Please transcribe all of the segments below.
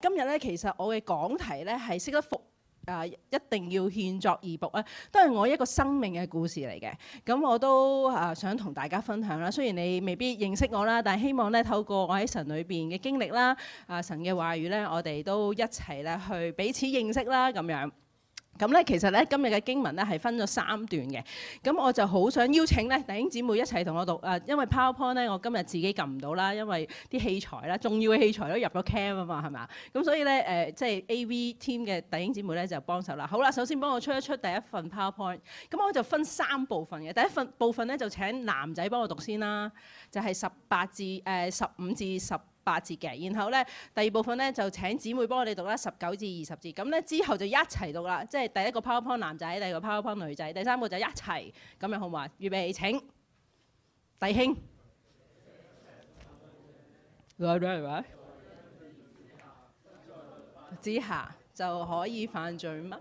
今日咧，其實我嘅講題咧係識得服一定要獻作義僕咧，都係我一個生命嘅故事嚟嘅。咁我都想同大家分享啦。雖然你未必認識我啦，但係希望咧透過我喺神裏邊嘅經歷啦，神嘅話語咧，我哋都一齊咧去彼此認識啦咁樣。咁咧，其實咧今日嘅經文咧係分咗3段嘅。咁我就好想邀請咧弟兄姊妹一齊同我讀。因為 PowerPoint 咧我今日自己撳唔到啦，因為啲器材啦，重要嘅器材都入咗 cam 啊嘛，係咪？咁所以咧即係 AV team 嘅弟兄姊妹咧就幫手啦。好啦，首先幫我出一出第一份 PowerPoint。咁我就分3部分嘅。第一份部分咧就請男仔幫我讀先啦，就係15至18節嘅。然後咧第二部分咧就請姊妹幫我哋讀啦，19至20節。咁咧之後就一齊讀啦，即係第一個 PowerPoint 男仔，第二個 PowerPoint 女仔，第三個就一齊咁樣好嘛？預備請弟兄。之下就可以犯罪嗎？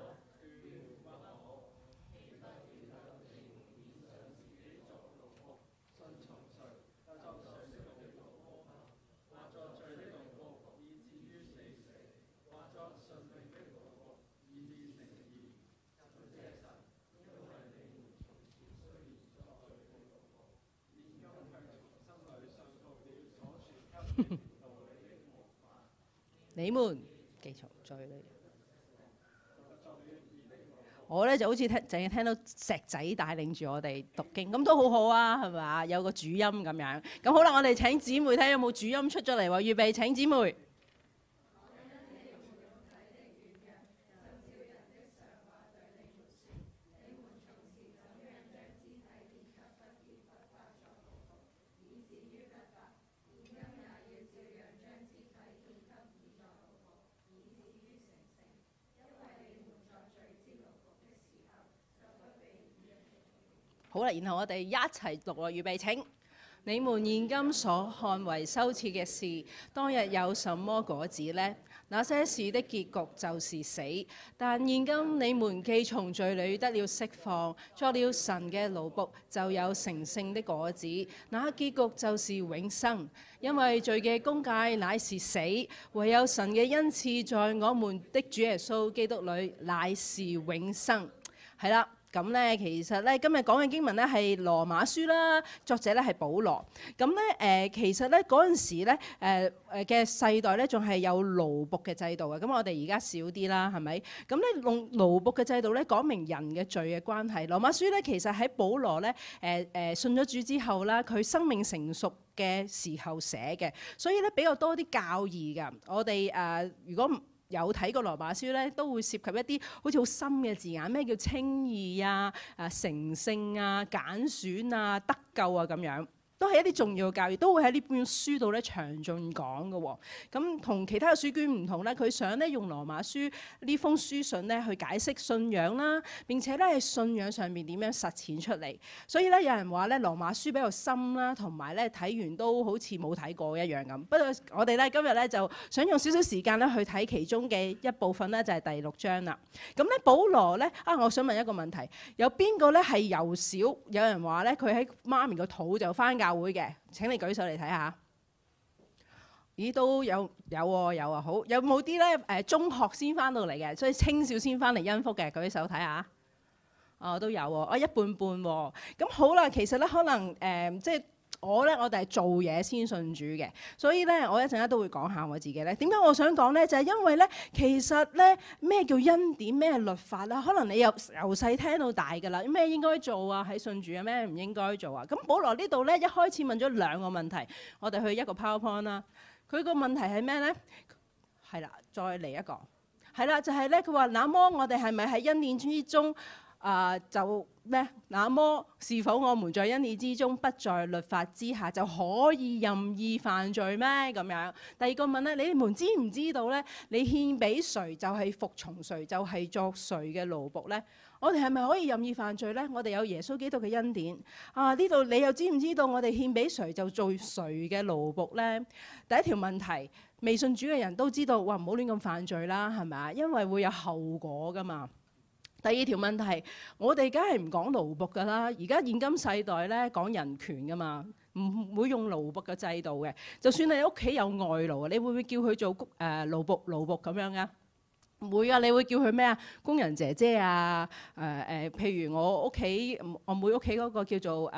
你們記從罪裏。我咧就好似淨係聽到石仔帶領住我哋讀經，咁都好好啊，係咪？有個主音咁樣。咁好啦，我哋請姊妹睇下有冇主音出咗嚟喎。預備請姊妹。好啦，然後我哋一齊讀喎，預備請。你們現今所看為羞恥嘅事，當日有什麼果子呢？那些事的結局就是死。但現今你們既從罪裏得了釋放，作了神嘅奴僕，就有成聖的果子。那結局就是永生。因為罪嘅工價乃是死，唯有神嘅恩賜在我們的主耶穌基督裏乃是永生。係啦。咁咧，其實咧今日講嘅經文咧係羅馬書啦，作者咧係保羅。咁咧其實咧嗰陣時咧嘅世代咧仲係有奴僕嘅制度嘅。咁我哋而家少啲啦，係咪？咁咧用奴僕嘅制度咧講明人嘅罪嘅關係。羅馬書咧其實喺保羅咧信咗主之後啦，佢生命成熟嘅時候寫嘅，所以咧比較多啲教義㗎。我哋如果有睇過羅馬書咧，都會涉及一啲好似好深嘅字眼，咩叫稱義啊、成聖啊、揀選啊、得救啊咁樣。都係一啲重要嘅教義，都會喺呢本書度咧詳盡講嘅喎。咁同其他嘅書卷唔同咧，佢想咧用羅馬書呢封書信咧去解釋信仰啦，並且咧喺信仰上面點樣實踐出嚟。所以咧有人話咧羅馬書比較深啦，同埋咧睇完都好似冇睇過一樣咁。不過我哋咧今日咧就想用少少時間咧去睇其中嘅一部分咧，就係第6章啦。咁咧保羅咧我想問一個問題，有邊個咧係由小有人話咧佢喺媽咪個肚就返教會嘅？請你舉手嚟睇下。咦，都有啊，好，有冇啲咧中學先返到嚟嘅，所以青少先返嚟恩福嘅？舉手睇下。都有喎，一半半喎。咁好啦，其實咧可能即係我哋係做嘢先信主嘅，所以咧我一陣間都會講下我自己咧。點解我想講咧？就係因為咧，其實咧咩叫恩典，咩律法啦？可能你由細聽到大㗎啦。咩應該做啊？喺信主啊？咩唔應該做啊？咁保羅呢度咧一開始問咗2個問題，我哋去一個 PowerPoint 啦。佢個問題係咩咧？係啦，再嚟一個。係啦，就係咧，佢話：那麼我哋係咪喺恩典之中？就咩？那麼是否我們在恩典之中，不在律法之下，就可以任意犯罪咩？咁樣。第二個問咧，你們知唔知道咧？你獻俾誰就係服從誰，就係作誰嘅奴僕咧？我哋係咪可以任意犯罪咧？我哋有耶穌基督嘅恩典。呢度你又知唔知道我哋獻俾誰就做誰嘅奴僕咧？第一條問題，未信主嘅人都知道，哇，唔好亂咁犯罪啦，係咪啊？因為會有後果噶嘛。第二條問題，我哋梗係唔講奴僕噶啦，而家現今世代咧講人權噶嘛。 唔會用奴僕嘅制度嘅。就算你屋企有外勞，你會唔會叫佢做奴僕咁樣啊？唔會啊！你會叫佢咩啊？工人姐姐啊，譬如我妹屋企嗰個叫做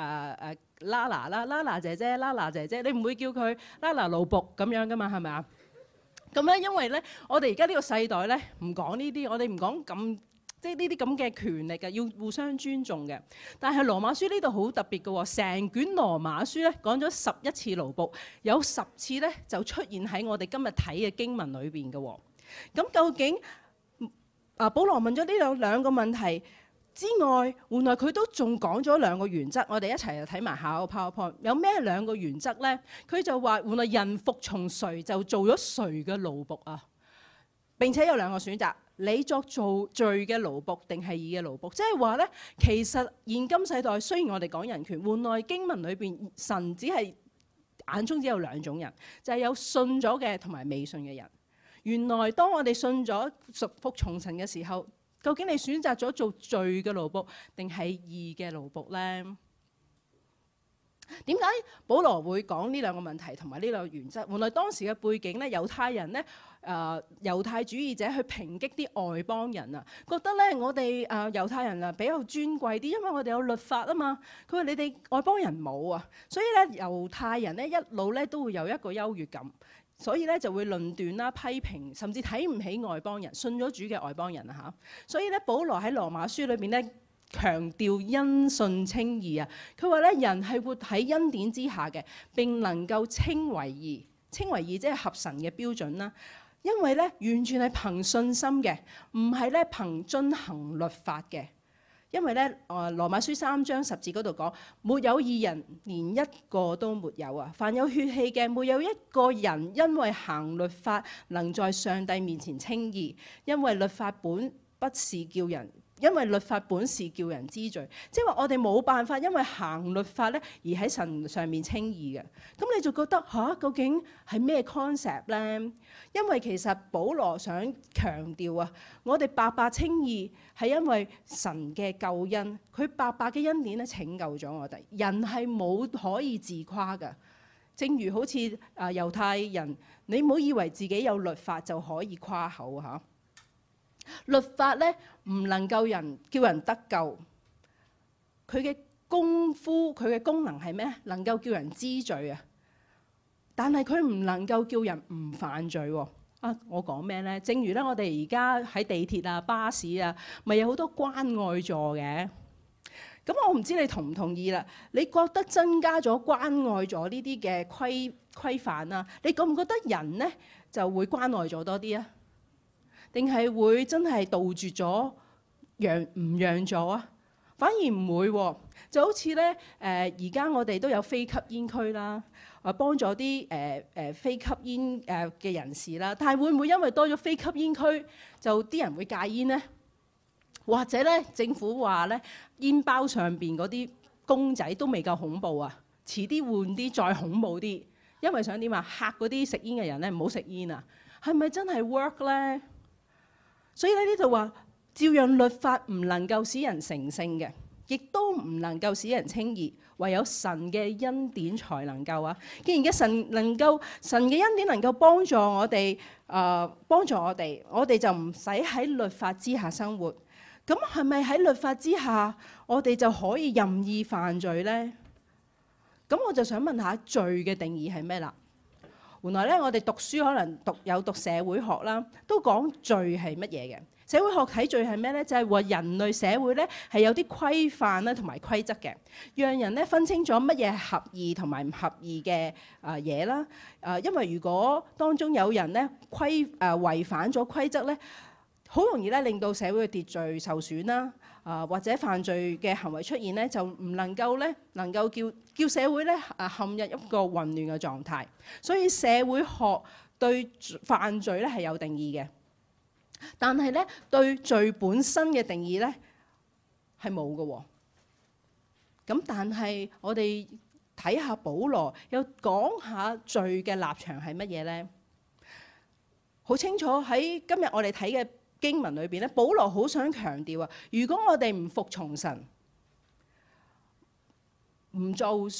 Lala 姐姐，你唔會叫佢 Lala 奴僕咁樣噶嘛？係咪啊？咁咧，因為咧，我哋而家呢個世代咧，唔講呢啲，我哋唔講咁即係呢啲咁嘅權力嘅，要互相尊重嘅。但係羅馬書呢度好特別嘅喎，成卷羅馬書咧講咗11次奴僕，有10次咧就出現喺我哋今日睇嘅經文裏邊嘅喎。咁究竟保羅問咗呢兩個問題之外，原來佢都仲講咗2個原則。我哋一齊睇埋下個 PowerPoint。有咩2個原則呢？佢就話原來人服從誰就做咗誰嘅奴僕啊！並且有2個選擇，你作做罪嘅奴僕定係義嘅奴僕。即係話呢，其實現今世代雖然我哋講人權，原來經文裏邊神眼中只有2種人，就係有信咗嘅同埋未信嘅人。原來當我哋信咗服從神嘅時候，究竟你選擇咗做罪嘅奴僕定係義嘅奴僕呢？點解保羅會講呢2個問題同埋呢2個原則？原來當時嘅背景咧，猶太人咧，猶太主義者去抨擊啲外邦人啊，覺得咧我哋猶太人啊比較尊貴啲，因為我哋有律法啊嘛。佢話你哋外邦人冇啊，所以咧猶太人咧一路咧都會有一個優越感。所以咧就會論斷啦、批評，甚至睇唔起外邦人、信咗主嘅外邦人啊嚇。所以咧，保羅喺羅馬書裏邊咧強調因信稱義啊。佢話咧人係活喺恩典之下嘅，並能夠稱為義。稱為義即係合神嘅標準啦。因為咧完全係憑信心嘅，唔係咧憑遵行律法嘅。因為咧，羅馬書3章10節嗰度講，沒有義人，連一個都沒有啊！凡有血氣嘅，沒有一個人因為行律法能在上帝面前稱義，因為律法本是叫人知罪。即係話我哋冇辦法因為行律法咧而喺神上面稱義嘅。咁你就覺得究竟係咩 concept 咧？因為其實保羅想強調啊，我哋白白稱義係因為神嘅救恩，佢白白嘅恩典咧拯救咗我哋。人係冇可以自誇㗎。正如好似猶太人，你唔好以為自己有律法就可以誇口嚇。律法咧唔能夠叫人得救，佢嘅功夫、佢嘅功能係咩？能夠叫人知罪啊！但係佢唔能夠叫人唔犯罪喎。我講咩咧？正如咧，我哋而家喺地鐵啊、巴士啊，咪有好多關愛座嘅。咁我唔知你同唔同意啦？你覺得增加咗關愛座呢啲嘅規範啊？你覺唔覺得人咧就會關愛座多啲啊？定係會真係杜絕咗唔讓座啊？反而唔會喎，就好似咧而家我哋都有非吸煙區啦，幫咗啲非吸煙嘅人士啦。但係會唔會因為多咗非吸煙區，就啲人會戒煙呢？或者咧政府話咧煙包上邊嗰啲公仔都未夠恐怖啊，遲啲換啲再恐怖啲，因為想點啊？嚇嗰啲食煙嘅人咧唔好食煙啊！係咪真係 work 咧？所以呢度話，照樣律法唔能夠使人成聖嘅，亦都唔能夠使人稱義，唯有神嘅恩典才能夠啊！既然神嘅恩典能夠幫助我哋，我哋就唔使喺律法之下生活。咁係咪喺律法之下，我哋就可以任意犯罪呢？咁我就想問下罪嘅定義係咩啦？原來咧，我哋讀書可能讀社會學啦，都講罪係乜嘢嘅。社會學睇罪係咩咧？就係話人類社會咧係有啲規範啦同埋規則嘅，讓人咧分清楚乜嘢係合義同埋唔合義嘅嘢啦。因為如果當中有人咧違反咗規則咧，好容易咧令到社會嘅秩序受損啦。或者犯罪嘅行為出現咧，就唔能夠叫社會咧陷入一個混亂嘅狀態。所以社會學對犯罪咧係有定義嘅，但係咧對罪本身嘅定義咧係冇嘅喎。咁但係我哋睇下保羅又講下罪嘅立場係乜嘢咧？好清楚喺今日我哋睇嘅經文裏邊咧，保羅好想強調啊！如果我哋唔服從神，唔做佢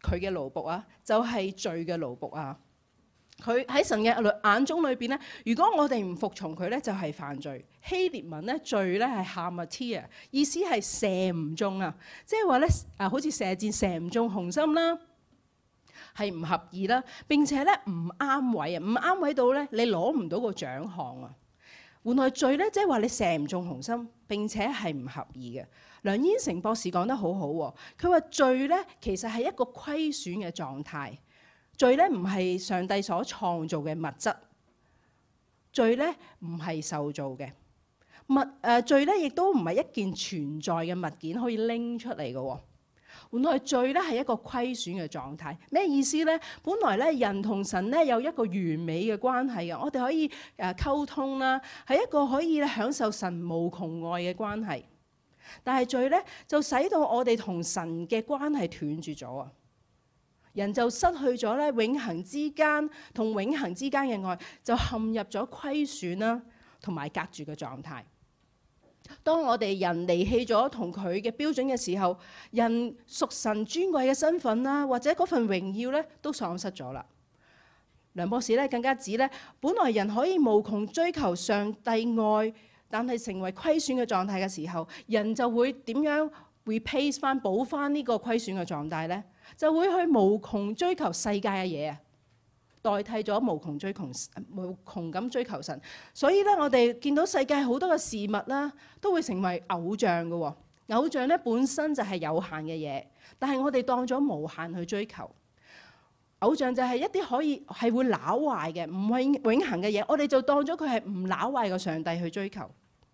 佢嘅奴僕啊，就係罪嘅奴僕啊。佢喺神嘅眼中裏邊咧，如果我哋唔服從佢咧，就係犯罪。希臘文咧，罪咧係 hamartia， 意思係射唔中啊，即係話咧好似射箭射唔中紅心啦，係唔合意啦，並且咧唔啱位啊，唔啱位到咧你攞唔到個獎項啊。換來罪咧，即係話你射唔中紅心，並且係唔合意嘅。梁燕成博士講得好好喎，佢話罪咧其實係一個虧損嘅狀態。罪咧唔係上帝所創造嘅物質，罪咧唔係受造嘅罪咧，亦都唔係一件存在嘅物件可以拎出嚟嘅。原來罪咧係一個虧損嘅狀態。咩意思咧？本來咧人同神咧有一個完美嘅關係嘅，我哋可以溝通啦，係一個可以享受神無窮愛嘅關係。但係罪咧就使到我哋同神嘅關係斷絕咗啊！人就失去咗咧永恆之間同永恆之間嘅愛，就陷入咗虧損啦，同埋隔住嘅狀態。當我哋人離棄咗同佢嘅標準嘅時候，人屬神尊貴嘅身份啦，或者嗰份榮耀咧，都喪失咗啦。梁博士咧更加指咧，本來人可以無窮追求上帝愛，但係成為虧損嘅狀態嘅時候，人就會點樣 replace 翻補翻呢個虧損嘅狀態咧？就會去無窮追求世界嘅嘢啊，代替咗無窮咁追求神。所以咧，我哋見到世界好多嘅事物啦，都會成為偶像嘅。偶像咧本身就係有限嘅嘢，但係我哋當咗無限去追求。偶像就係一啲可以係會朽壞嘅，唔係永恆嘅嘢，我哋就當咗佢係唔朽壞嘅上帝去追求。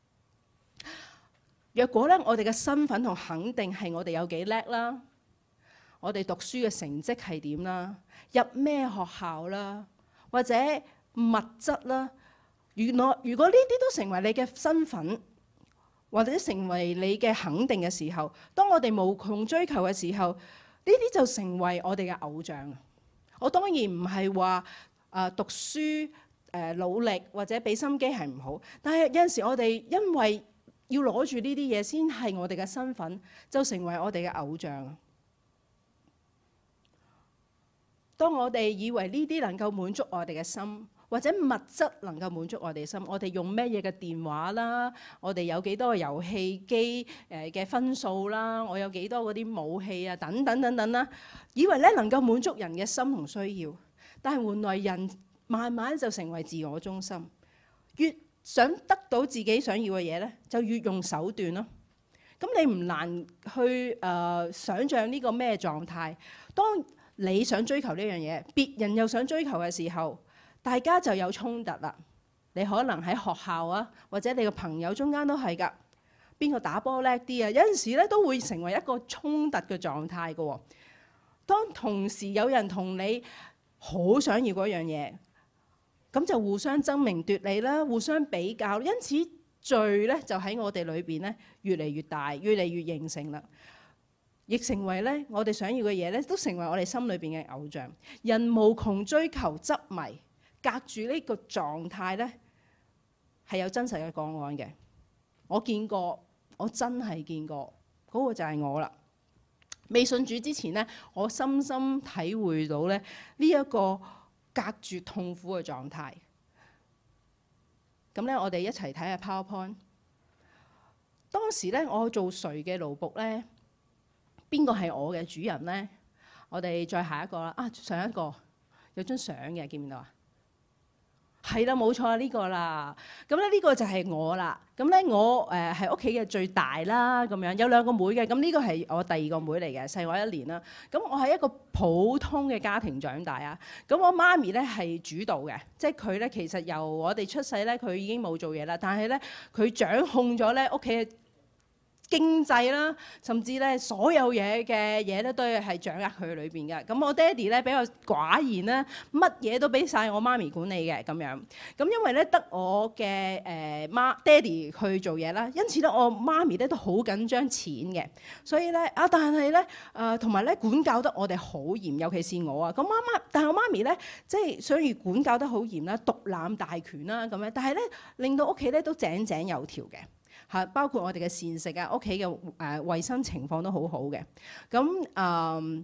若果咧，我哋嘅身份同肯定係我哋有幾叻啦，我哋讀書嘅成績係點啦，入咩學校啦，或者物質啦，如果呢啲都成為你嘅身份，或者成為你嘅肯定嘅時候，當我哋無窮追求嘅時候，呢啲就成為我哋嘅偶像。我當然唔係話讀書努力或者俾心機係唔好，但係有陣時我哋因為要攞住呢啲嘢先係我哋嘅身份，就成為我哋嘅偶像。當我哋以為呢啲能夠滿足我哋嘅心，或者物質能夠滿足我哋嘅心，我哋用咩嘢嘅電話啦，我哋有幾多個遊戲機嘅分數啦，我有幾多嗰啲武器啊，等等等等啦，以為咧能夠滿足人嘅心同需要，但係換來人慢慢就成為自我中心，越想得到自己想要嘅嘢咧，就越用手段咯。咁你唔難去想像呢個咩狀態？當你想追求呢樣嘢，別人又想追求嘅時候，大家就有衝突啦。你可能喺學校啊，或者你嘅朋友中間都係㗎。邊個打波叻啲啊？有陣時咧都會成為一個衝突嘅狀態嘅。當同時有人同你好想要嗰樣嘢，咁就互相爭名奪利啦，互相比較，因此罪咧就喺我哋裏邊咧越嚟越大，越嚟越形成啦。亦成為咧，我哋想要嘅嘢咧，都成為我哋心裏邊嘅偶像。人無窮追求執迷，隔住呢個狀態咧，係有真實嘅個案嘅。我見過，我真係見過，嗰個就係我啦。未信主之前咧，我深深體會到咧呢一個隔絕痛苦嘅狀態。咁咧，我哋一齊睇下 PowerPoint。當時咧，我做誰嘅奴僕咧？邊個係我嘅主人咧？我哋再下一個啦。上一個有張相嘅，見唔見到啊？係啦，冇錯，呢個啦。咁咧呢個就係我啦。咁咧我係屋企嘅最大啦。咁樣有兩個妹嘅。咁呢個係我第二個妹嚟嘅，細我1年啦。咁我係一個普通嘅家庭長大啊。咁我媽咪咧係主導嘅，即係佢咧其實由我哋出世咧，佢已經冇做嘢啦。但係咧佢掌控咗咧屋企嘅經濟啦，甚至咧所有嘢嘅嘢咧都係掌握佢裏邊嘅。咁我爹哋咧比較寡言啦，乜嘢都俾晒我媽咪管理嘅咁樣。咁因為咧得我嘅爹哋去做嘢啦，因此咧我媽咪咧都好緊張錢嘅。所以咧但係咧同埋咧管教得我哋好嚴，尤其是我啊。咁但係我媽咪咧即係所以管教得好嚴啦，獨攬大權啦咁樣。但係咧令到屋企咧都井井有條嘅。係包括我哋嘅膳食啊，屋企嘅衞生情況都好好嘅。咁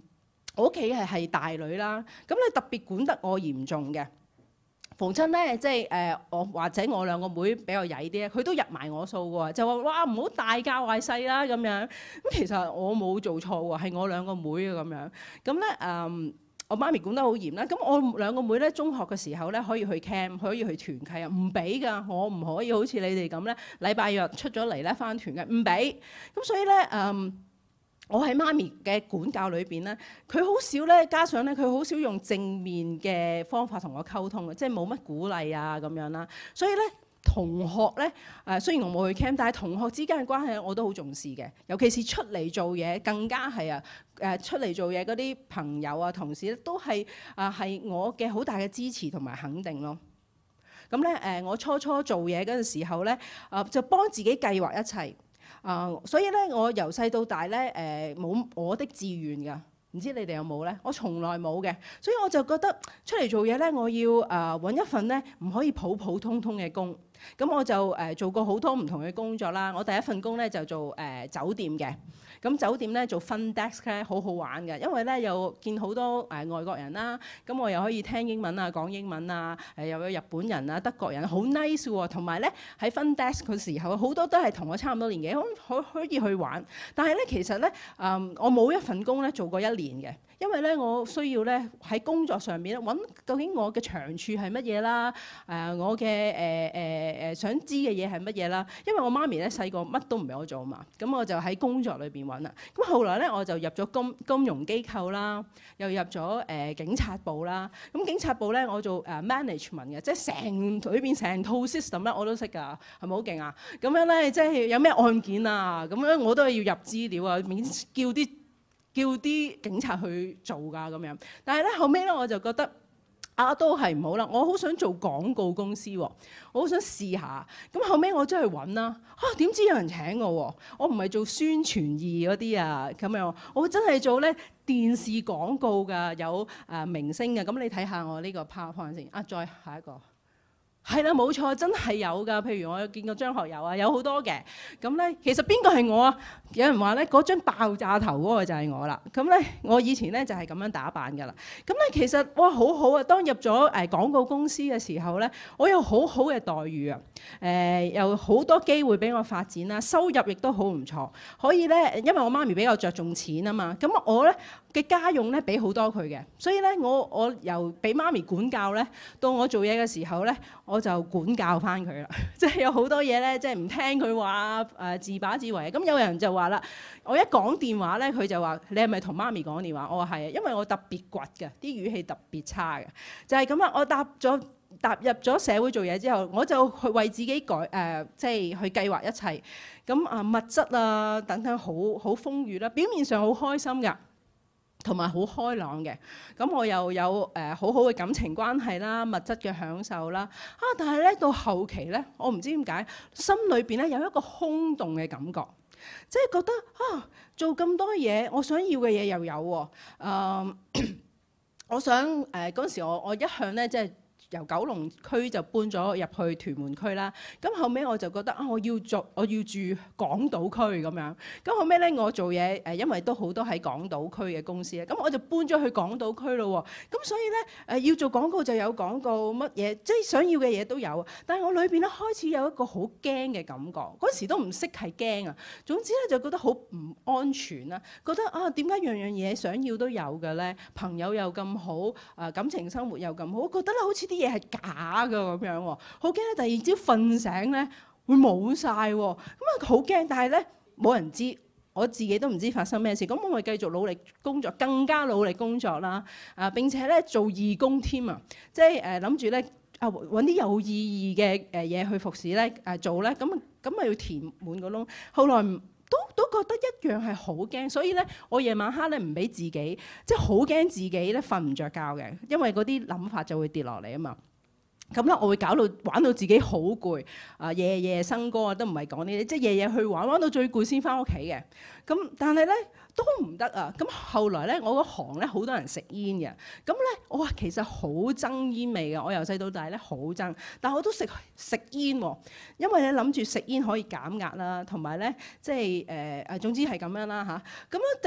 我屋企係大女啦，咁咧特別管得我嚴重嘅。逢親咧，即係我或者我兩個妹比較曳啲咧，佢都入埋我數喎，就話哇唔好大教壞細啦咁樣。咁其實我冇做錯喎，係我兩個妹啊咁樣。咁咧我媽咪管得好嚴啦。咁我兩個妹咧，中學嘅時候咧可以去 camp， 可以去團契啊，唔俾㗎，我唔可以好似你哋咁咧，禮拜日出咗嚟咧返團嘅，唔俾。咁所以咧我喺媽咪嘅管教裏邊咧，佢好少咧，加上咧佢好少用正面嘅方法同我溝通嘅，即係冇乜鼓勵啊咁樣啦。所以咧同學咧雖然我冇去 camp， 但係同學之間嘅關係我都好重視嘅，尤其是出嚟做嘢更加係啊出嚟做嘢嗰啲朋友啊同事咧都係係我嘅好大嘅支持同埋肯定咯。咁咧我初做嘢嗰陣時候咧就幫自己計劃一切。所以咧，我由細到大咧，冇我的志願㗎，唔知你哋有冇咧？我從來冇嘅，所以我就覺得出嚟做嘢咧，我要揾一份咧唔可以普普通通嘅工。咁我就做過好多唔同嘅工作啦。我第一份工咧就做酒店嘅。咁酒店咧做 front desk 咧好好玩嘅，因為咧又見好多外國人啦，咁我又可以聽英文啊、講英文啊，又有日本人啊、德國人，好 nice 喎。同埋咧喺 front desk 嘅時候，好多都係同我差唔多年紀，可以去玩。但係咧其實咧我冇一份工咧做過1年嘅，因為咧我需要咧喺工作上面咧揾究竟我嘅長處係乜嘢啦，我嘅想知嘅嘢係乜嘢啦。因為我媽咪咧細個乜都唔俾我做嘛，咁我就喺工作裏邊揾啦。咁後來咧我就入咗金融機構啦，又入咗警察部啦。咁警察部咧我做management 嘅，即係裏邊成套 system 咧我都識㗎，係咪好勁啊？咁樣咧即係有咩案件啊，咁樣我都係要入資料啊，叫啲警察去做㗎咁樣。但係咧後尾咧我就覺得都係唔好啦，我好想做廣告公司喎，我好想試下。咁後尾我真係揾啦，點知有人請我喎？我唔係做宣傳二嗰啲啊咁樣，我真係做咧電視廣告㗎，有明星嘅。咁你睇下我呢個 PowerPoint 先。再下一個。係啦，冇錯，真係有㗎。譬如我有見過張學友啊，有好多嘅。咁咧，其實邊個係我啊？有人話咧，嗰張爆炸頭嗰個就係我啦。咁咧，我以前咧就係咁樣打扮㗎啦。咁咧，其實哇，好好啊！當入咗廣告公司嘅時候咧，我有好好嘅待遇啊。有好多機會俾我發展啦，收入亦都好唔錯。可以咧，因為我媽咪比較着重錢啊嘛。咁我咧嘅家用咧俾好多佢嘅，所以咧我由俾媽咪管教咧，到我做嘢嘅時候咧，我就管教翻佢啦。即係有好多嘢咧，即係唔聽佢話，自把自為。咁有人就話啦，我一講電話咧，佢就話你係咪同媽咪講電話？我話係啊，因為我特別倔嘅，啲語氣特別差嘅，就係咁啦。我踏入咗社會做嘢之後，我就去為自己即係去計劃一切。咁物質啊等等好豐裕啦，表面上好開心㗎。同埋好開朗嘅，咁我又有好好嘅感情關係啦，物質嘅享受啦，但係咧到後期咧，我唔知點解心裏邊咧有一個空洞嘅感覺，即係覺得做咁多嘢，我想要嘅嘢又有喎，我想嗰陣時我一向咧即係。由九龍區就搬咗入去屯門區啦，咁後尾我就覺得我要住港島區咁樣，咁後尾咧我做嘢因為都好多喺港島區嘅公司咧，咁我就搬咗去港島區咯喎，咁所以咧要做廣告就有廣告，乜嘢即係想要嘅嘢都有，但係我裏邊咧開始有一個好驚嘅感覺，嗰時都唔識係驚啊，總之咧就覺得好唔安全啦，覺得點解樣嘢想要都有嘅咧？朋友又咁好，感情生活又咁好，覺得咧好似啲嘢係假㗎咁樣喎，好驚咧！第二朝瞓醒咧會冇晒喎，咁好驚。但係咧冇人知，我自己都唔知發生咩事。咁我咪繼續努力工作，更加努力工作啦。並且咧做義工添啊，即係諗住咧揾啲有意義嘅嘢去服侍咧做咧，咁咪要填滿個窿。後來都覺得一樣係好驚，所以咧我夜晚黑咧唔俾自己，即係好驚自己咧瞓唔着覺嘅，因為嗰啲諗法就會跌落嚟啊嘛。咁咧我會搞到玩到自己好攰，夜夜笙歌啊，都唔係講呢啲，即係夜夜去玩到最攰先翻屋企嘅。咁但係咧都唔得啊！咁後來咧我嗰行咧好多人食煙嘅，咁咧我其實好憎煙味嘅，我由細到大咧好憎，但係我都食煙喎，因為咧諗住食煙可以減壓啦，同埋咧即係總之係咁樣啦嚇。咁樣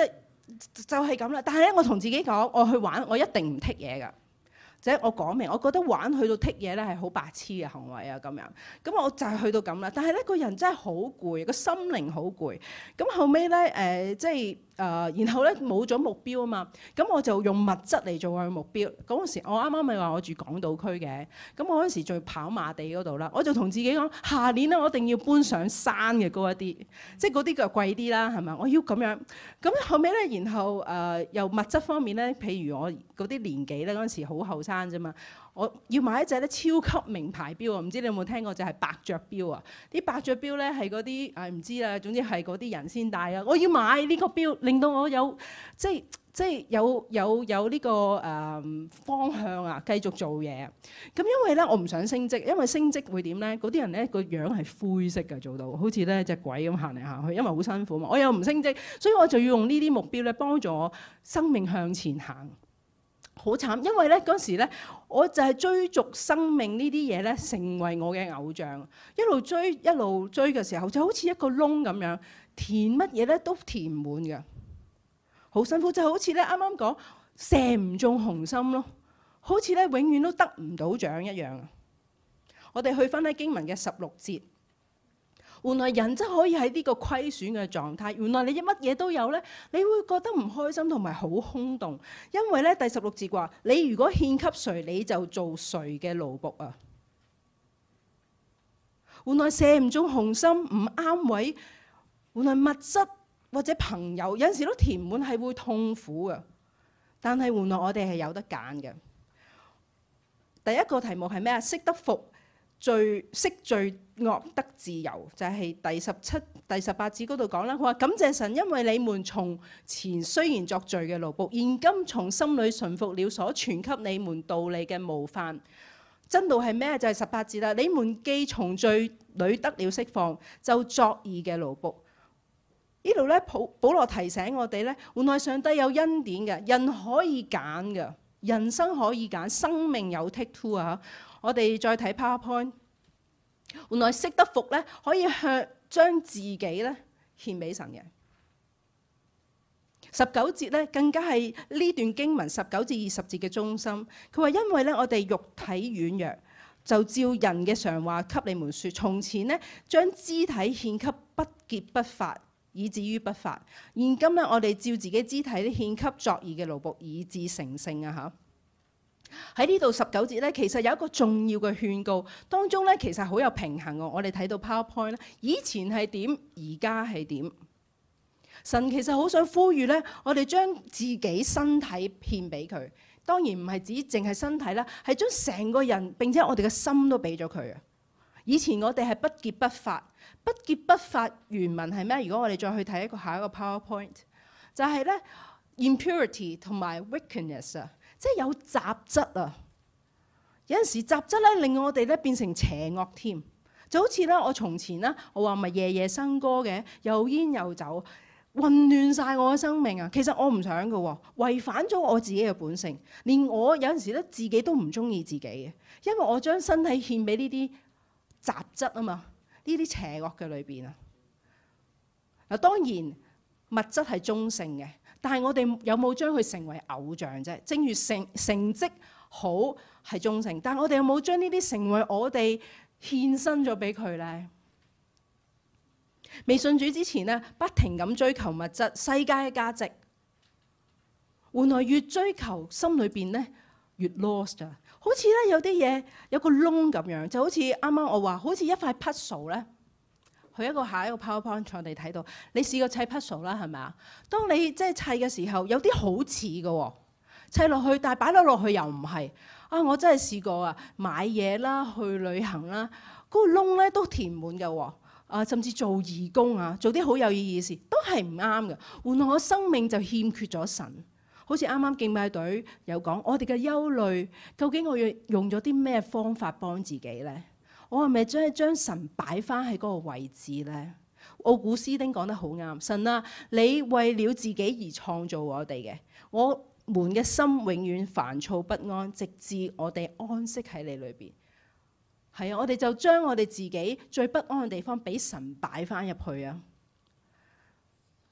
就係咁啦。但係咧，我同自己講，我去玩，我一定唔剔嘢㗎。即係我講明，我覺得玩去到剔嘢咧係好白痴嘅行為啊咁樣。咁我就係去到咁啦。但係咧，個人真係好攰，個心靈好攰。咁後尾咧然後咧冇咗目標啊嘛。咁我就用物質嚟做我嘅目標。嗰陣時我啱啱咪話我住港島區嘅。咁我嗰陣時仲跑馬地嗰度啦。我就同自己講，下年咧我一定要搬上山嘅高一啲，即係嗰啲就貴啲啦，係咪？我要咁樣。咁後尾咧，然後又物質方面咧，譬如我嗰啲年紀咧，嗰陣時好後生啫嘛，我要買一隻咧超級名牌錶啊！唔知你有冇聽過就係百雀錶啊？啲百雀錶咧係嗰啲唔知啦，總之係嗰啲人先戴啊！我要買呢個錶，令到我有即係有呢個方向啊，繼續做嘢啊！咁因為咧我唔想升職，因為升職會點咧？嗰啲人咧個樣係灰色嘅，做到好似咧隻鬼咁行嚟行去，因為好辛苦嘛。我又唔升職，所以我就要用呢啲目標咧幫助我生命向前行。好慘，因為咧嗰時咧，我就係追逐生命呢啲嘢咧，成為我嘅偶像。一路追嘅時候，就好似一個窿咁樣，填乜嘢咧都填唔滿嘅，好辛苦。就好似咧啱啱講射唔中紅心咯，好似咧永遠都得唔到獎一樣。我哋去翻喺經文嘅16節。原來人真可以喺呢個虧損嘅狀態，原來你乜嘢都有咧，你會覺得唔開心同埋好空洞，因為咧第16節話：你如果獻給誰，你就做誰嘅奴僕啊！原來射唔中紅心唔啱位，原來物質或者朋友有陣時都填滿係會痛苦嘅，但係原來我哋係有得揀嘅。第一個題目係咩啊？識得服罪，識罪惡得自由，就係第17、第18節嗰度講啦。佢話感謝神，因為你們從前雖然作罪嘅奴僕，現今從心裏順服了所傳給你們道理嘅模範。真道係咩？就係18節啦。你們既從罪裏得了釋放，就作義嘅奴僕。呢度咧，保羅提醒我哋咧，原來上帝有恩典嘅，人可以揀嘅，人生可以揀，生命有 take two 啊！我哋再睇 PowerPoint， 原來識得服咧，可以將自己咧獻俾神嘅。19節咧，更加係呢段經文19至20節嘅中心。佢話因為咧，我哋肉體軟弱，就照人嘅常話給你們說，從前呢，將肢體獻給不潔不法，以至於不法。現今咧，我哋照自己肢體獻給作義嘅奴僕，以致成聖啊！嚇。喺呢度19節咧，其實有一個重要嘅勸告，當中咧其實好有平衡嘅。我哋睇到 PowerPoint 咧，以前係點，而家係點？神其實好想呼籲咧，我哋將自己身體獻俾佢。當然唔係只淨係身體啦，係將成個人並且我哋嘅心都俾咗佢啊！以前我哋係不潔不法，不潔不法原文係咩？如果我哋再去睇下一個 PowerPoint， 就係咧 impurity 同埋 wickedness 啊。即係有雜質啊！有陣時雜質咧令我哋咧變成邪惡添，就好似咧我從前咧，我話咪夜夜笙歌嘅，又煙又酒，混亂晒我嘅生命啊！其實我唔想嘅，違反咗我自己嘅本性，連我有陣時咧自己都唔中意自己嘅，因為我將身體獻俾呢啲雜質啊嘛，呢啲邪惡嘅裏邊啊。嗱，當然物質係中性嘅。但係我哋有冇將佢成為偶像啫？正如成績好係中性，但係我哋有冇將呢啲成為我哋獻身咗俾佢咧？未信主之前咧，不停咁追求物質、世界嘅價值，原來越追求，心裏邊咧越 lost 啊！好似咧有啲嘢有個窿咁樣，就好似啱啱我話，好似一塊 puzzle 咧。下一個 PowerPoint 我哋睇到，你試過砌 puzzle 啦，係咪啊？當你即係砌嘅時候，有啲好似嘅，砌落去，但係擺咗落去又唔係。啊，我真係試過啊，買嘢啦，去旅行啦，嗰個窿咧都填滿嘅。啊，甚至做義工啊，做啲好有意義嘅事，都係唔啱嘅。原來我生命就欠缺咗神。好似啱啱敬拜隊有講，我哋嘅憂慮，究竟我要用咗啲咩方法幫自己咧？我係咪將神擺翻喺嗰個位置咧？奧古斯丁講得好啱，神啊，你為了自己而創造我哋嘅，我們嘅心永遠煩躁不安，直至我哋安息喺你裏邊。係啊，我哋就將我哋自己最不安嘅地方俾神擺翻入去啊！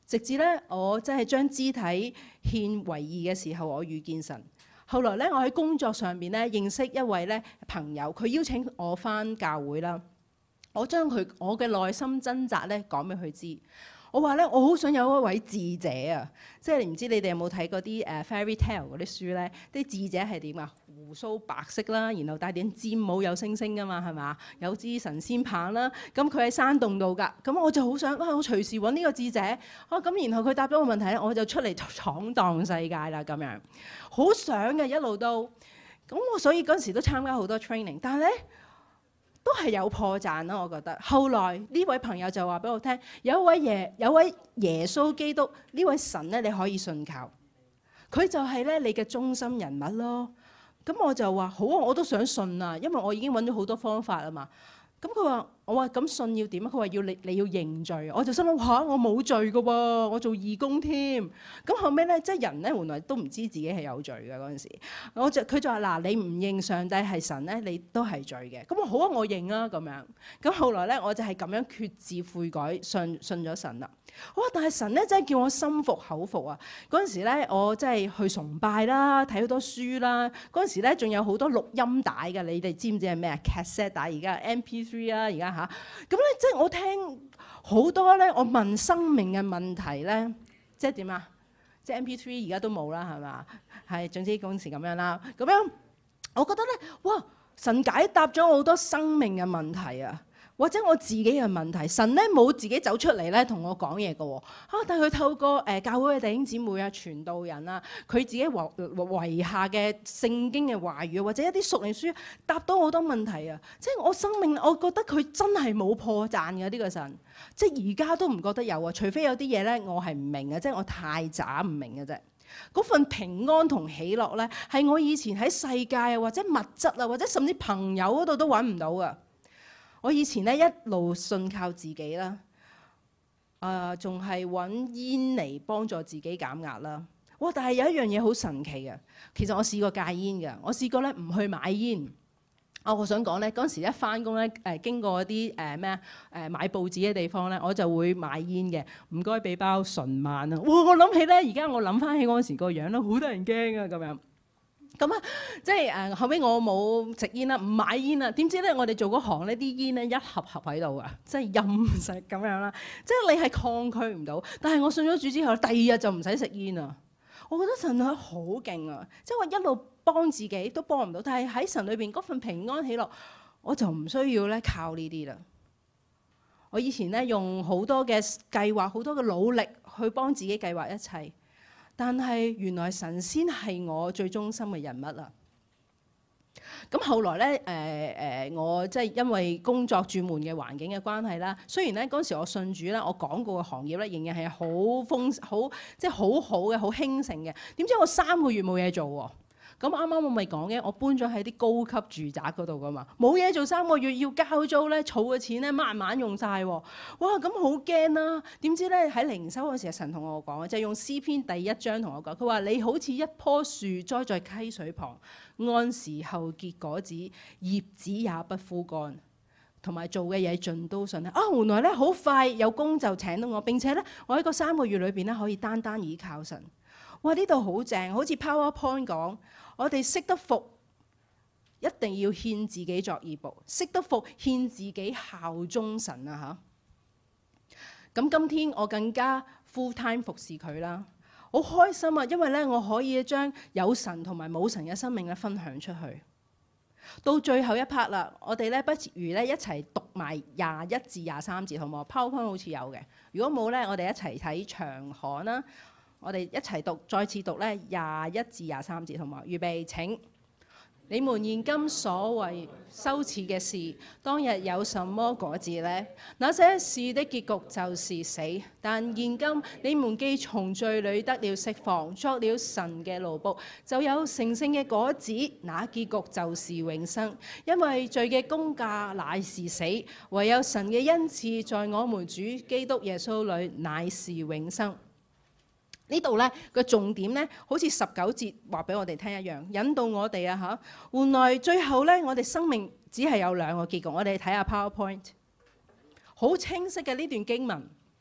直至咧我真係將肢體獻為義嘅時候，我遇見神。後來咧，我喺工作上邊咧認識一位咧朋友，佢邀請我返教會啦。我將我嘅內心掙扎咧講俾佢知。我話咧，我好想有一位智者啊！即係唔知你哋有冇睇嗰啲fairy tale 嗰啲書咧？啲智者係點啊？胡鬚白色啦，然後戴頂尖帽有星星噶嘛，係嘛？有支神仙棒啦。咁佢喺山洞度㗎。咁我就好想我隨時揾呢個智者。咁然後佢答咗個問題咧，我就出嚟闖蕩世界啦咁樣。好想嘅一路都。咁我所以嗰陣時都參加好多 training， 但係咧，都係有破綻啦，我覺得。後來呢位朋友就話俾我聽，有位耶穌基督呢位神咧，你可以信靠，佢就係咧你嘅中心人物咯。咁我就話好啊，我都想信啊，因為我已經揾咗好多方法啊嘛。咁佢話，我話咁信要點啊？佢話要你要認罪。我就心諗嚇，我冇罪㗎喎，我做義工添。咁後尾咧，即係人咧，原來都唔知自己係有罪嘅嗰陣時。佢就話嗱，你唔認上帝係神咧，你都係罪嘅。咁我好啊，我認啊咁樣。咁後來咧，我就係咁樣決志悔改，信咗神啦。哇！但係神咧真係叫我心服口服啊！嗰陣時咧，我真係去崇拜啦，睇好多書啦。嗰陣時咧，仲有好多錄音帶嘅，你哋知唔知係咩啊？cassette 帶，而家 MP3 啦，而家嚇。咁咧，即係我聽好多咧，我問生命嘅問題咧，即係點啊？即係 MP3 而家都冇啦，係嘛？係總之嗰陣時咁樣啦。咁樣我覺得咧，哇！神解答咗好多生命嘅問題啊！或者我自己嘅問題，神咧冇自己走出嚟咧同我講嘢嘅喎，但係佢透過教會嘅弟兄姊妹啊、傳道人啊，佢自己遺下嘅聖經嘅話語，或者一啲屬靈書，答到好多問題啊！即係我生命，我覺得佢真係冇破綻嘅呢個神，即係而家都唔覺得有啊，除非有啲嘢咧我係唔明嘅，即係我太渣唔明嘅啫。嗰份平安同喜樂咧，係我以前喺世界啊，或者物質啊，或者甚至朋友嗰度都揾唔到噶。我以前咧一路信靠自己啦，仲係揾煙嚟幫助自己減壓啦。哇！但係有一樣嘢好神奇嘅，其實我試過戒煙嘅，我試過咧唔去買煙。我想講咧，嗰陣時一返工咧，經過啲買報紙嘅地方咧，我就會買煙嘅。唔該，俾包純慢啊！哇！我諗起咧，而家我諗翻起嗰陣時個樣咧，好得人驚啊咁樣。咁啊，即係後尾我冇食煙啦，唔買煙啦。點知咧，我哋做嗰行咧，啲煙咧一盒盒喺度啊，即係任食咁樣啦。即係你係抗拒唔到。但係我信咗主之後，第二日就唔使食煙啊。我覺得神係好勁啊！即係我一路幫自己都幫唔到，但係喺神裏邊嗰份平安喜樂，我就唔需要咧靠呢啲啦。我以前咧用好多嘅計劃，好多嘅努力去幫自己計劃一切。但係原來神先係我最忠心嘅人物啦。咁後來咧，我即係因為工作轉換嘅環境嘅關係啦。雖然咧嗰陣時我信主咧，我講過嘅行業咧仍然係好即係好好嘅、好興盛嘅。點知我3個月冇嘢做喎。咁啱啱我咪講嘅，我搬咗喺啲高級住宅嗰度噶嘛，冇嘢做3個月要交租咧，儲嘅錢咧慢慢用晒喎。哇！咁好驚啦！點知咧喺靈修嗰時，神同我講，就係用詩篇第1章同我講，佢話你好似一棵樹栽在溪水旁，按時候結果子，葉子也不枯乾，同埋做嘅嘢盡都順利。原來咧好快有工就請到我，並且咧我喺個3個月裏邊咧可以單單倚靠神。哇！呢度好正，好似 PowerPoint 講。我哋識得服，一定要獻自己作義僕；識得服，獻自己效忠神啊！嚇，咁今天我更加 full time 服侍佢啦，好開心啊！因為咧，我可以將有神同埋冇神嘅生命咧分享出去。到最後一 part 啦，我哋咧不如咧一齊讀埋21至23節，好唔好？PowerPoint 好似有嘅，如果冇咧，我哋一齊睇長刊啦。我哋一齊讀，再次讀咧21至23節，好唔好？預備請。你們現今所為羞恥嘅事，當日有什麼果子呢？那些事的結局就是死。但現今你們既從罪裏得了釋放，作了神嘅奴僕，就有成聖嘅果子，那結局就是永生。因為罪嘅工價乃是死，唯有神嘅恩賜在我們主基督耶穌裏乃是永生。呢度咧個重點咧，好似19節話俾我哋聽一樣，引導我哋啊嚇。原來最後咧，我哋生命只係有2個結局。我哋睇下 PowerPoint，好清晰嘅呢段經文。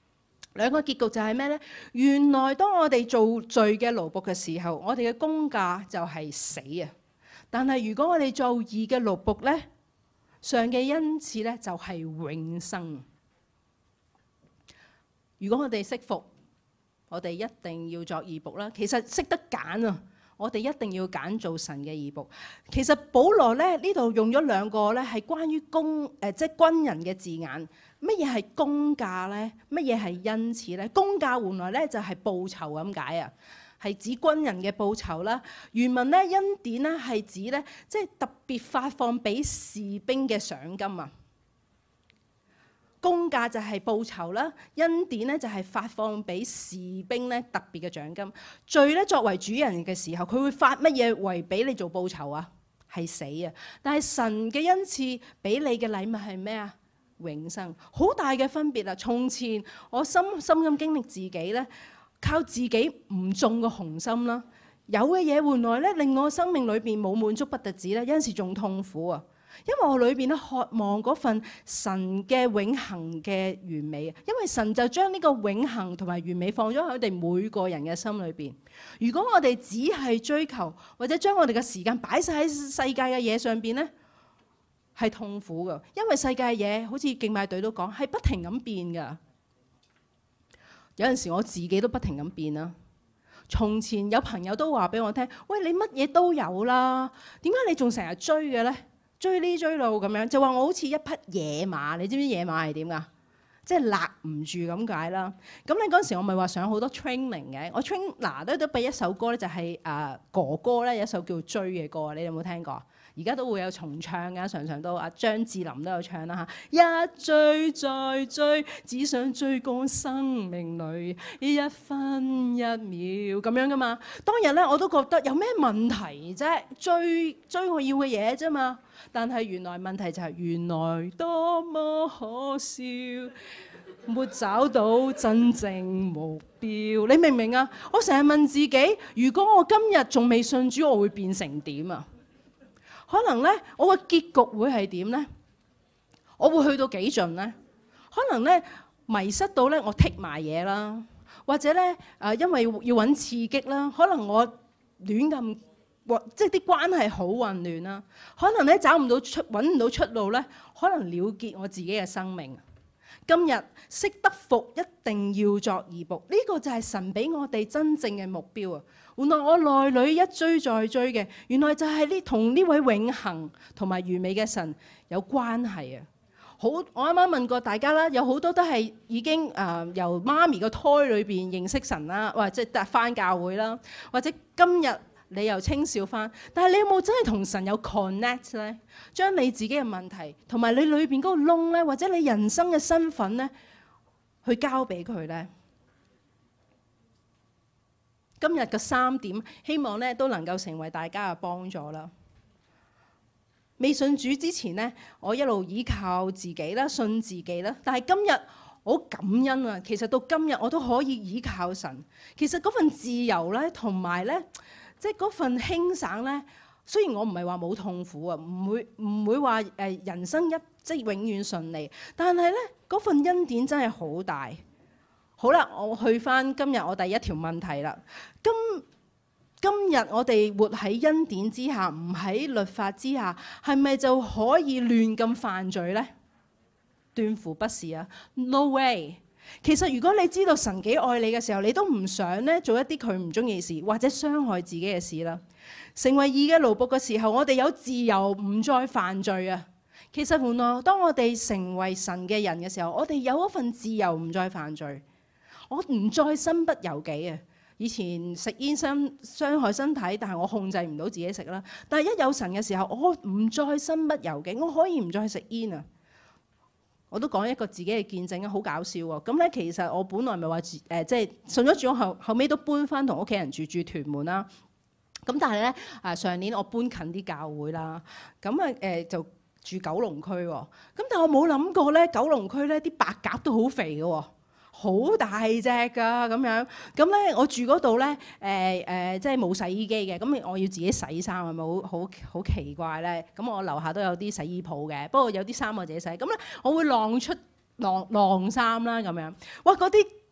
兩個結局就係咩呢？原來當我哋做罪嘅奴僕嘅時候，我哋嘅工價就係死啊！但係如果我哋做義嘅奴僕呢，上嘅恩賜呢就係永生。如果我哋識服，我哋一定要作義僕啦。其實識得揀啊，我哋一定要揀做神嘅義僕。其實保羅咧呢度用咗兩個咧係關於即係軍人嘅字眼。乜嘢係工價咧？乜嘢係恩賜咧？工價原來咧就係報酬咁解啊，係指軍人嘅報酬啦。原文咧恩典咧係指咧即係特別發放俾士兵嘅賞金啊。工價就係報酬啦，恩典咧就係發放俾士兵咧特別嘅獎金。罪咧作為主人嘅時候，佢會發乜嘢為俾你做報酬啊？係死啊！但係神嘅恩賜俾你嘅禮物係咩啊？永生，好大嘅分別啊！從前我深咁經歷自己咧，靠自己唔中個紅心啦，有嘅嘢換來咧令我生命裏邊冇滿足不特止咧，有陣時仲痛苦啊！因為我裏邊咧渴望嗰份神嘅永恆嘅完美，因為神就將呢個永恆同埋完美放咗喺我哋每個人嘅心裏邊。如果我哋只係追求或者將我哋嘅時間擺晒喺世界嘅嘢上邊咧，係痛苦噶，因為世界嘅嘢好似敬拜隊都講係不停咁變噶。有陣時我自己都不停咁變啦。從前有朋友都話俾我聽：喂，你乜嘢都有啦，點解你仲成日追嘅咧？追呢追路咁樣，就話我好似一匹野馬。你知唔知野馬係點噶？即係勒唔住咁解啦。咁你嗰陣時我咪話上好多 training 嘅，我 train 嗱都俾一首歌咧，就係哥哥咧有一首叫追嘅歌，你有冇聽過？而家都會有重唱㗎，常常都張智霖都有唱啦嚇。一追再追，只想追過生命裏一分一秒咁樣噶嘛。當日咧我都覺得有咩問題啫？追我要嘅嘢啫嘛。但係原來問題就係原來多麼可笑，沒找到真正目標。你明唔明啊？我成日問自己，如果我今日仲未信主，我會變成點啊？可能咧，我個結局會係點咧？我會去到幾盡咧？可能咧迷失到咧，我剔埋嘢啦，或者咧因為要揾刺激啦，可能我亂咁，即係啲關係好混亂啦。可能咧揾唔到出路咧，可能了結我自己嘅生命。今日識得服，一定要作義僕，呢個就係神俾我哋真正嘅目標啊！原來我內裏一追再追嘅，原來就係同呢位永恆同埋完美嘅神有關係啊！好，我啱啱問過大家啦，有好多都係已經由媽咪個胎裏邊認識神啦，或者返教會啦，或者今日你又青少返，但係你有冇真係同神有 connect 咧？將你自己嘅問題同埋你裏邊嗰個窿咧，或者你人生嘅身份咧，去交俾佢咧？今日嘅3點，希望咧都能夠成為大家嘅幫助啦。未信主之前咧，我一路依靠自己啦，信自己啦。但係今日我好感恩啊！其實到今日我都可以依靠神。其實嗰份自由咧，同埋咧，即係嗰份輕省咧。雖然我唔係話冇痛苦啊，唔會話人生即係永遠順利，但係咧嗰份恩典真係好大。好啦，我去返今日我第一條問題啦。今日我哋活喺恩典之下，唔喺律法之下，係咪就可以亂咁犯罪呢？斷乎不是啊 ！No way！ 其實如果你知道神幾愛你嘅時候，你都唔想咧做一啲佢唔中意嘅事，或者傷害自己嘅事啦。成為義嘅奴僕嘅時候，我哋有自由唔再犯罪啊！其實原來當我哋成為神嘅人嘅時候，我哋有一份自由唔再犯罪，我唔再身不由己啊！以前食煙傷害身體，但係我控制唔到自己食啦。但係一有神嘅時候，我唔再身不由己，我可以唔再食煙啊！我都講一個自己嘅見證啊，好搞笑喎！咁咧，其實我本來咪話即係信咗主後尾都搬翻同屋企人住屯門啦。咁但係咧上年我搬近啲教會啦，咁就住九龍區喎。咁但係我冇諗過咧，九龍區咧啲白鴿都好肥嘅喎。好大隻㗎咁樣，咁咧我住嗰度咧，即係冇洗衣機嘅，咁我要自己洗衫，係咪好奇怪咧？咁我樓下都有啲洗衣鋪嘅，不過有啲衫我自己洗，咁咧我會晾衫啦咁樣。哇！嗰啲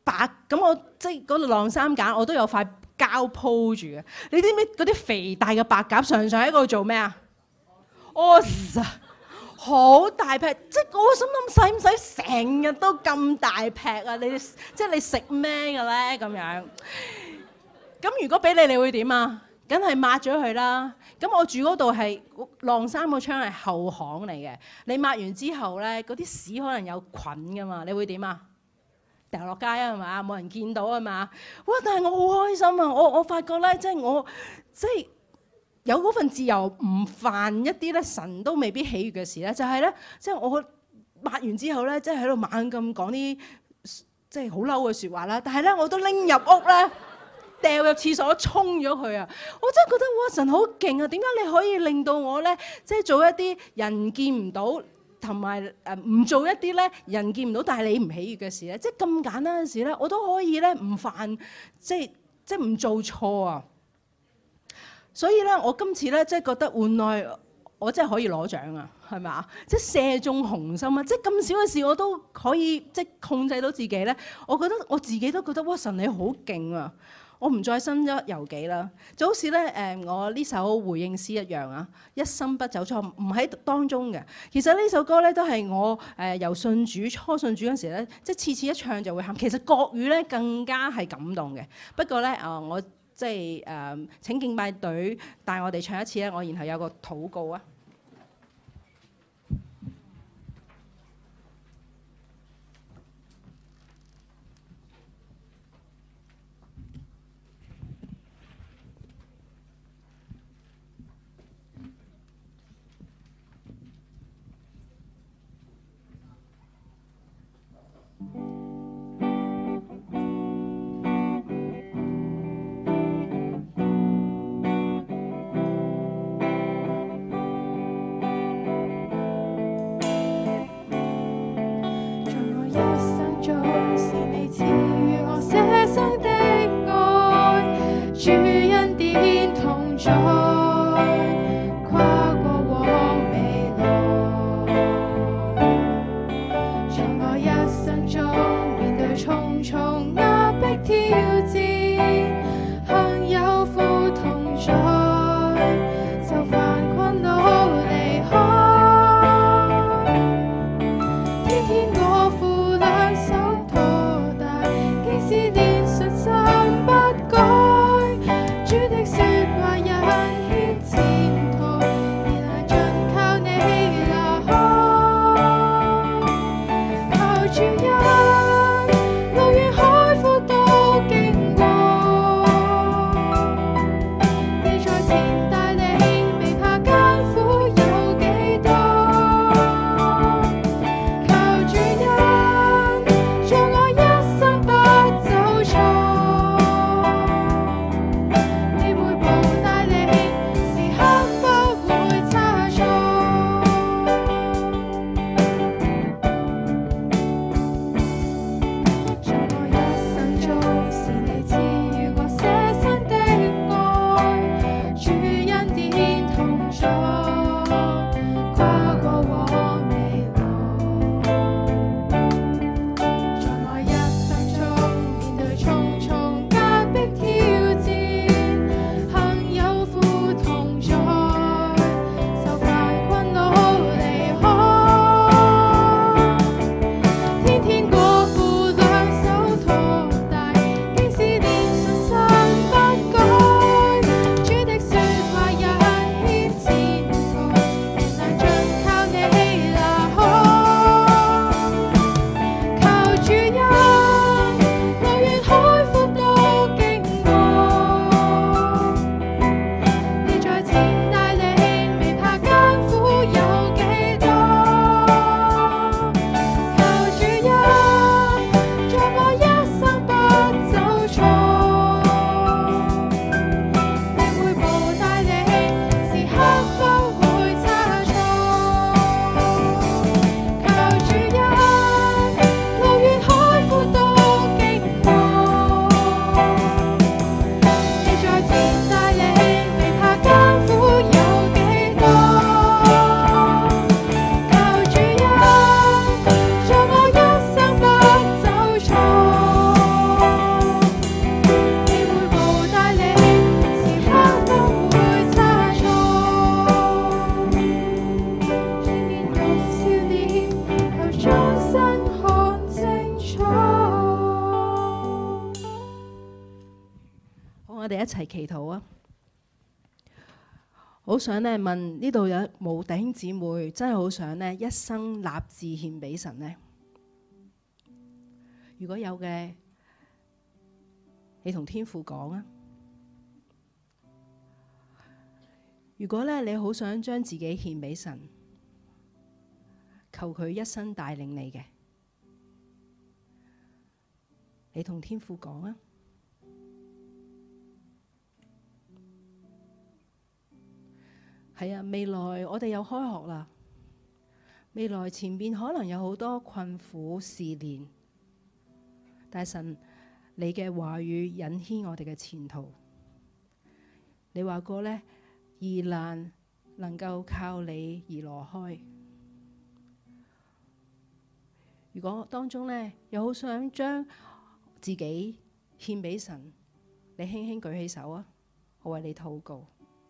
白，咁我即係嗰度晾衫架，我都有塊膠鋪住嘅。你知唔知嗰啲肥大嘅白鴿常常喺嗰度做咩啊？屙屎啊！好大劈，即係我心諗使唔使成日都咁大劈啊？即係你食咩嘅咧咁樣？咁如果俾你會點啊？梗係抹咗佢啦。咁我住嗰度係晾衫個窗係後巷嚟嘅，你抹完之後咧，嗰啲屎可能有菌噶嘛，你會點啊？掉落街啊，係嘛？冇人見到啊嘛。哇！但係我好開心啊！我發覺咧，即係有嗰份自由，唔犯一啲咧神都未必喜悅嘅事咧，就係咧，即係我抹完之後咧，即係喺度猛咁講啲即係好嬲嘅説話啦。但係咧，我都拎入屋咧，掉入廁所沖咗佢啊！我真係覺得哇，神好勁啊！點解你可以令到我咧，即係做一啲人見唔到，同埋唔做一啲咧人見唔到，但係你唔喜悅嘅事咧？即係咁簡單嘅事咧，我都可以咧唔犯，即係唔做錯啊！所以咧，我今次咧，即係覺得原來我真係可以攞獎啊，係咪啊？即係射中紅心啊！即係咁少嘅事，我都可以即係控制到自己咧。我覺得我自己都覺得哇，神你好勁啊！我唔再身不由己啦，就好似咧我呢首回應詩一樣啊，一心不走錯，唔喺當中嘅。其實呢首歌咧都係我由信主初信主嗰時咧，即係次次一唱就會喊。其實國語咧更加係感動嘅。不過咧我即係請敬拜隊帶我哋唱一次咧，我然後有個禱告啊。 哋一齊祈禱啊！好想咧問呢度有冇弟兄姊妹真係好想咧一生立志獻俾神呢？如果有嘅，你同天父講啊！如果咧你好想將自己獻俾神，求佢一生帶領你嘅，你同天父講啊！係啊，未來我哋又開學啦。未來前面可能有好多困苦試煉，但神，你嘅話語引牽我哋嘅前途。你話過呢，疑難能夠靠你而挪開。如果當中呢，又好想將自己獻俾神，你輕輕舉起手啊，我為你禱告。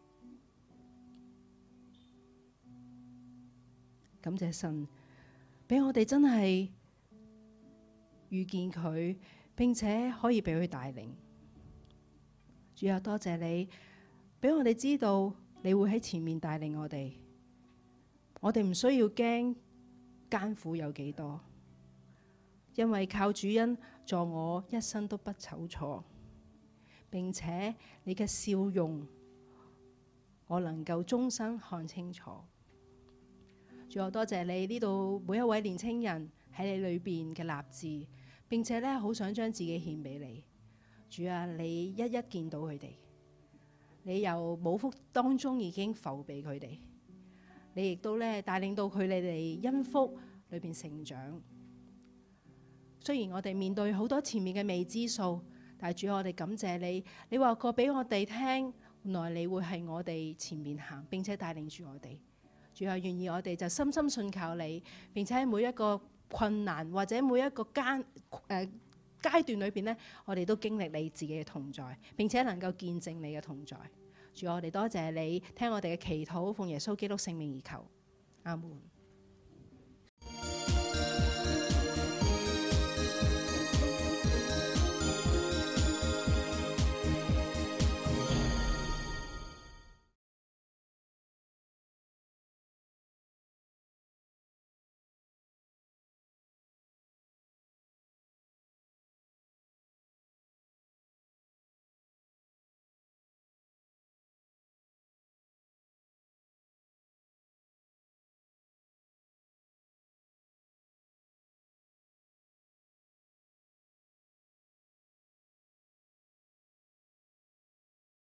感謝神，俾我哋真係遇見佢，並且可以俾佢帶領。主啊，多謝你，俾我哋知道你會喺前面帶領我哋。我哋唔需要驚艱苦有幾多，因為靠主恩助我一生都不躊躇，並且你嘅笑容，我能夠終生看清楚。主啊，多謝你呢度每一位年青人喺你裏邊嘅立志，並且咧好想將自己獻俾你。主啊，你一一見到佢哋，你由母腹當中已經扶庇佢哋，你亦都咧帶領到佢哋因福裏邊成長。雖然我哋面對好多前面嘅未知數，但係主，我哋感謝你，你話過俾我哋聽，原來你會係我哋前面行，並且帶領住我哋。主啊，願意我哋就深深信靠你，並且喺每一個困難或者每一個階段裏邊呢，我哋都經歷你自己嘅同在，並且能夠見證你嘅同在。主啊，我哋多謝你聽我哋嘅祈禱，奉耶穌基督聖名而求，阿門。